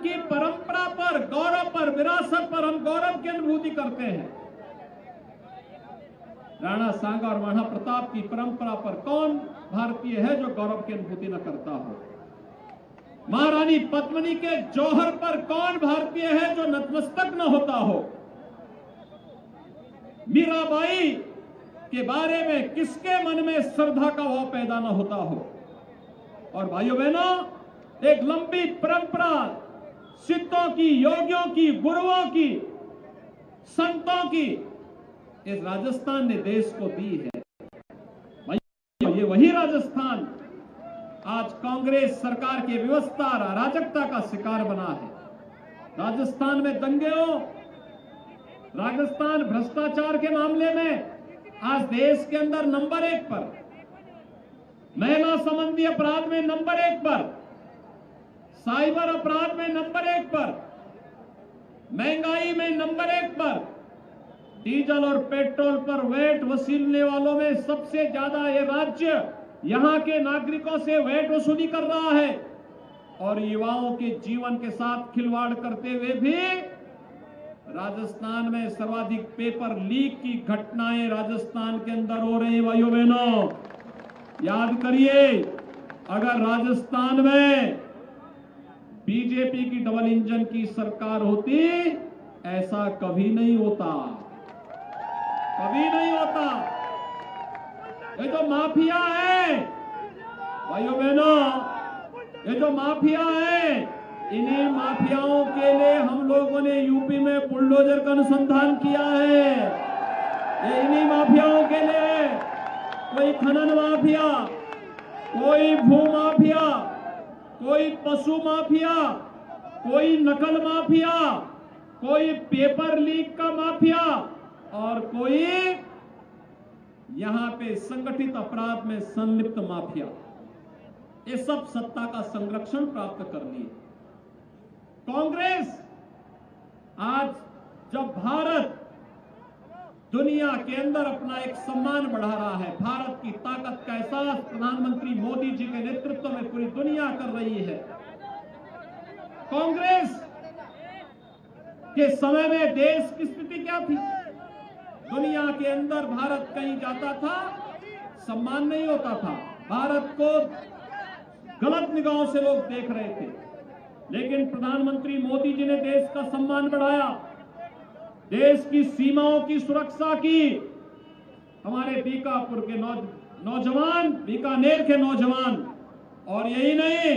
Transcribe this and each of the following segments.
की परंपरा पर, गौरव पर, विरासत पर हम गौरव की अनुभूति करते हैं। राणा सांगा और महाराणा प्रताप की परंपरा पर कौन भारतीय है जो गौरव की अनुभूति न करता हो? महारानी पद्मिनी के जौहर पर कौन भारतीय है जो नतमस्तक न होता हो? मीराबाई के बारे में किसके मन में श्रद्धा का भाव पैदा न होता हो? और भाइयों बहनों, एक लंबी परंपरा सिद्धों की, योगियों की, गुरुओं की, संतों की इस राजस्थान ने देश को दी है। भाइयों, ये वही राजस्थान आज कांग्रेस सरकार की व्यवस्था और अराजकता का शिकार बना है। राजस्थान में दंगे हो, राजस्थान भ्रष्टाचार के मामले में आज देश के अंदर नंबर 1 पर, महिला संबंधी अपराध में नंबर 1 पर, साइबर अपराध में नंबर 1 पर, महंगाई में नंबर 1 पर, डीजल और पेट्रोल पर वैट वसूलने वालों में सबसे ज्यादा ये राज्य यहां के नागरिकों से वैट वसूली कर रहा है। और युवाओं के जीवन के साथ खिलवाड़ करते हुए भी राजस्थान में सर्वाधिक पेपर लीक की घटनाएं राजस्थान के अंदर हो रही है। भाइयों बहनों, याद करिए, अगर राजस्थान में बीजेपी की डबल इंजन की सरकार होती, ऐसा कभी नहीं होता, कभी नहीं होता। ये जो माफिया है भाइयों बहनों, ये जो माफिया है, इन्हीं माफियाओं के लिए हम लोगों ने यूपी में बुलडोजर का अनुसंधान किया है। ये इन्हीं माफियाओं के लिए, कोई खनन माफिया, कोई भू माफिया, कोई पशु माफिया, कोई नकल माफिया, कोई पेपर लीक का माफिया और कोई यहां पे संगठित अपराध में संलिप्त माफिया, ये सब सत्ता का संरक्षण प्राप्त कर लिए। कांग्रेस आज जब भारत दुनिया के अंदर अपना एक सम्मान बढ़ा रहा है, भारत की ताकत का एहसास प्रधानमंत्री मोदी जी के नेतृत्व में पूरी दुनिया कर रही है। कांग्रेस के समय में देश की स्थिति क्या थी? दुनिया के अंदर भारत कहीं जाता था, सम्मान नहीं होता था, भारत को गलत निगाहों से लोग देख रहे थे। लेकिन प्रधानमंत्री मोदी जी ने देश का सम्मान बढ़ाया, देश की सीमाओं की सुरक्षा की। हमारे बीकापुर के नौजवान, बीकानेर के नौजवान, और यही नहीं,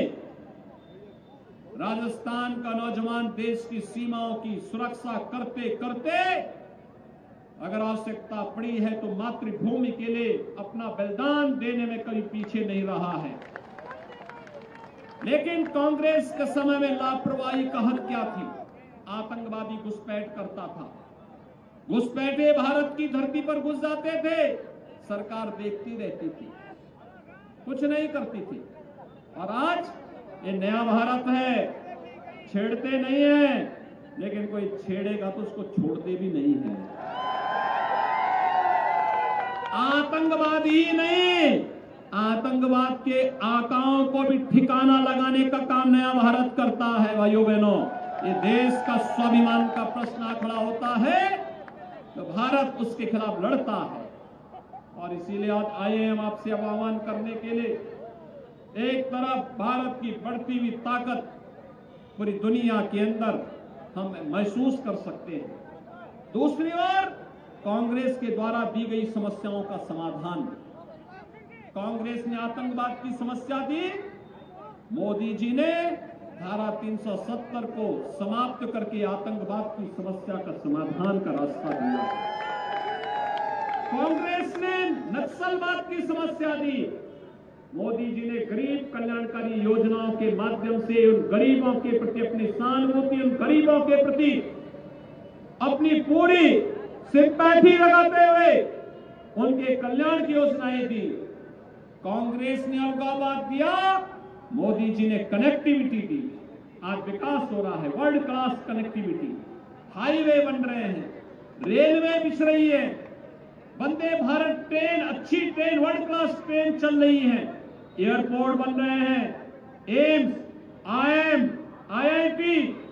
राजस्थान का नौजवान देश की सीमाओं की सुरक्षा करते करते अगर आवश्यकता पड़ी है तो मातृभूमि के लिए अपना बलिदान देने में कभी पीछे नहीं रहा है। लेकिन कांग्रेस के समय में लापरवाही का हद क्या थी? आतंकवादी घुसपैठ करता था, घुसपैठे भारत की धरती पर घुस जाते थे, सरकार देखती रहती थी, कुछ नहीं करती थी। और आज ये नया भारत है, छेड़ते नहीं है, लेकिन कोई छेड़ेगा तो उसको छोड़ते भी नहीं है। आतंकवाद ही नहीं, आतंकवाद के आकाओं को भी ठिकाना लगाने का काम नया भारत करता है। भाइयों बहनों, ये देश का स्वाभिमान का प्रश्न खड़ा होता है तो भारत उसके खिलाफ लड़ता है। और इसीलिए आज आए हम आपसे आह्वान करने के लिए, एक तरफ भारत की बढ़ती हुई ताकत पूरी दुनिया के अंदर हम महसूस कर सकते हैं, दूसरी ओर कांग्रेस के द्वारा दी गई समस्याओं का समाधान। कांग्रेस ने आतंकवाद की समस्या दी, मोदी जी ने धारा 370 को समाप्त करके आतंकवाद की समस्या का समाधान का रास्ता दिया। कांग्रेस ने नक्सलवाद की समस्या दी, मोदी जी ने गरीब कल्याणकारी योजनाओं के माध्यम से उन गरीबों के प्रति अपनी सहानुभूति, उन गरीबों के प्रति अपनी पूरी सिंपैथी लगाते हुए उनके कल्याण की योजनाएं दी। कांग्रेस ने अलगाववाद दिया, मोदी जी ने कनेक्टिविटी दी। आज विकास हो रहा है, वर्ल्ड क्लास कनेक्टिविटी, हाईवे बन रहे हैं, रेलवे बिछ रही है, वंदे भारत ट्रेन, अच्छी ट्रेन, वर्ल्ड क्लास ट्रेन चल रही है, एयरपोर्ट बन रहे हैं, एम्स, IIM, IIT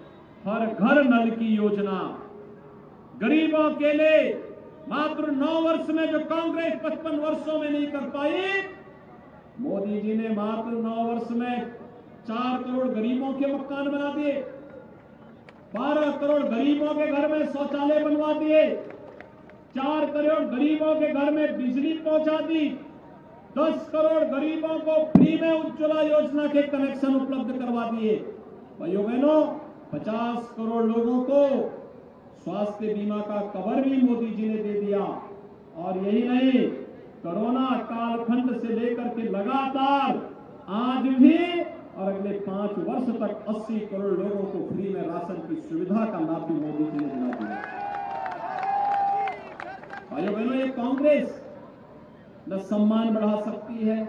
हर घर नल की योजना, गरीबों के लिए मात्र 9 वर्ष में जो कांग्रेस 55 वर्षों में नहीं कर पाई, मोदी जी ने मात्र 9 वर्ष में 4 करोड़ गरीबों के मकान बना दिए, 12 करोड़ गरीबों के घर में शौचालय बनवा दिए, 4 करोड़ गरीबों के घर में बिजली पहुंचा दी, 10 करोड़ गरीबों को फ्री में उज्ज्वला योजना के कनेक्शन उपलब्ध करवा दिए। भाइयों बहनों, 50 करोड़ लोगों को स्वास्थ्य बीमा का कवर भी मोदी जी ने दे दिया। और यही नहीं, कोरोना कालखंड से लेकर के लगातार आज भी और अगले 5 वर्ष तक 80 करोड़ लोगों को फ्री में राशन की सुविधा का लाभ भी मोदी जी ने दिला दिया। भाइयों बहनों, ये कांग्रेस न सम्मान बढ़ा सकती है,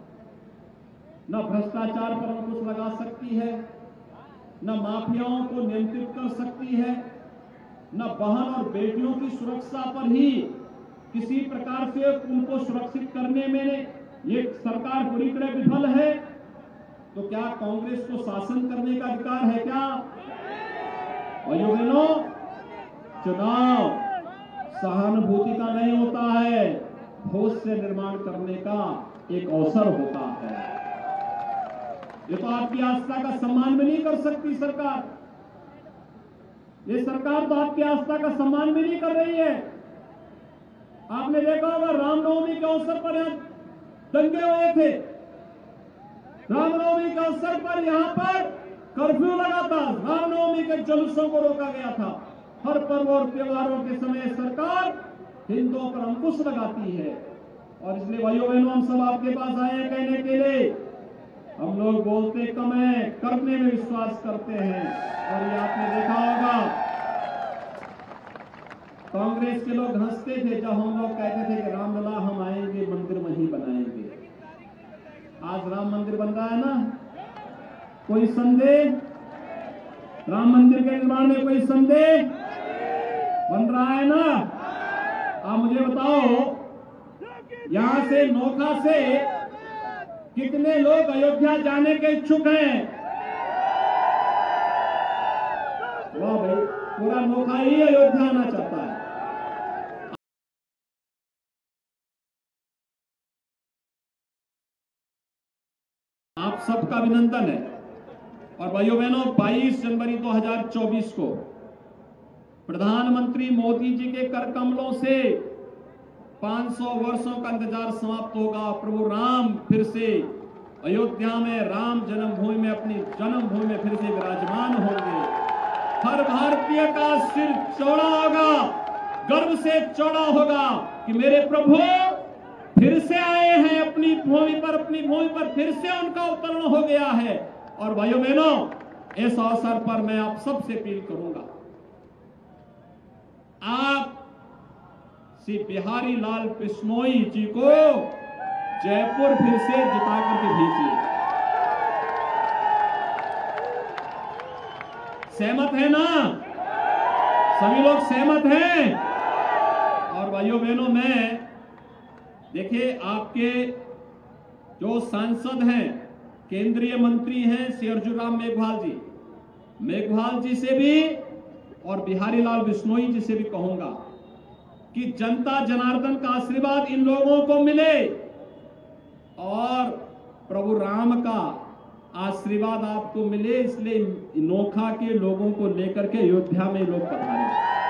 न भ्रष्टाचार पर अंकुश लगा सकती है, न माफियाओं को नियंत्रित कर सकती है, न बहन और बेटियों की सुरक्षा पर ही किसी प्रकार से उनको सुरक्षित करने में ये सरकार पूरी तरह विफल है। तो क्या कांग्रेस को शासन करने का अधिकार है क्या? भाइयों बहनों, चुनाव सहानुभूति का नहीं होता है, भविष्य निर्माण करने का एक अवसर होता है। ये तो आपकी आस्था का सम्मान भी नहीं कर सकती सरकार। ये सरकार तो आपकी आस्था का सम्मान भी नहीं कर रही है। आपने देखा होगा रामनवमी के अवसर पर यहां दंगे हुए थे। रामनवमी के अवसर पर यहां पर कर्फ्यू लगा था, रामनवमी के जुलूसों को रोका गया था। हर पर्व और त्योहारों के समय सरकार हिंदुओं पर अंकुश लगाती है। और इसलिए भाइयों बहनों, हम सब आपके पास आए हैं कहने के लिए, हम लोग बोलते कम है, करने में विश्वास करते हैं। और ये आपने देखा होगा, कांग्रेस के लोग हंसते थे जब हम लोग कहते थे कि रामलला हम आएंगे, मंदिर वहीं बनाएंगे। आज राम मंदिर बन रहा है ना, कोई संदेह? राम मंदिर के निर्माण में कोई संदेह? बन रहा है ना? आप मुझे बताओ, यहां से नोखा से कितने लोग अयोध्या जाने के इच्छुक हैं? वाह भाई, पूरा नोखा ही अयोध्या आना चाहता है। आप सबका अभिनंदन है। और भाइयों बहनों, 22 जनवरी 2024 को प्रधानमंत्री मोदी जी के कर कमलों से 500 वर्षों का इंतजार समाप्त होगा। प्रभु राम फिर से अयोध्या में राम जन्मभूमि में, अपनी जन्मभूमि में फिर से विराजमान होंगे। हर भारतीय का सिर चौड़ा होगा, गर्व से चौड़ा होगा कि मेरे प्रभु फिर से आए हैं अपनी भूमि पर फिर से उनका अवतरण हो गया है। और भाइयों बहनों, इस अवसर पर मैं आप सबसे अपील करूंगा, आप श्री बिहारी लाल बिश्नोई जी को जयपुर फिर से जिता करके भेजिए। सहमत है ना? सभी लोग सहमत हैं? और भाइयों बहनों, मैं देखिए, आपके जो सांसद हैं, केंद्रीय मंत्री हैं श्री अर्जुन राम मेघवाल जी से भी और बिहारी लाल बिश्नोई जी से भी कहूंगा कि जनता जनार्दन का आशीर्वाद इन लोगों को मिले और प्रभु राम का आशीर्वाद आपको मिले। इसलिए नोखा के लोगों को लेकर के अयोध्या में लोग पधारे।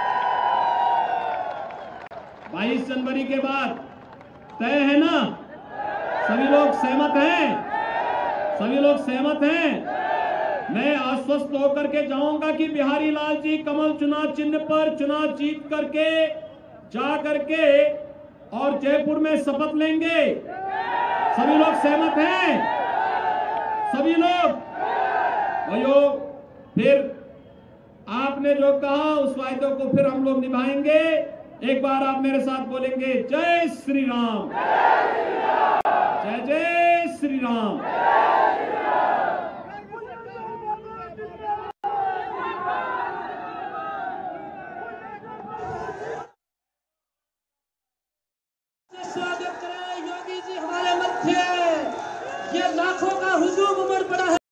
22 जनवरी के बाद तय है ना? सभी लोग सहमत हैं? सभी लोग सहमत हैं? मैं आश्वस्त होकर के जाऊंगा कि बिहारी लाल जी कमल चुनाव चिन्ह पर चुनाव जीत करके जा करके और जयपुर में शपथ लेंगे। सभी लोग सहमत हैं? सभी लोग? भाइयों, फिर आपने जो कहा उस वायदे को फिर हम लोग निभाएंगे। एक बार आप मेरे साथ बोलेंगे, जय श्री राम, जय जय श्री राम।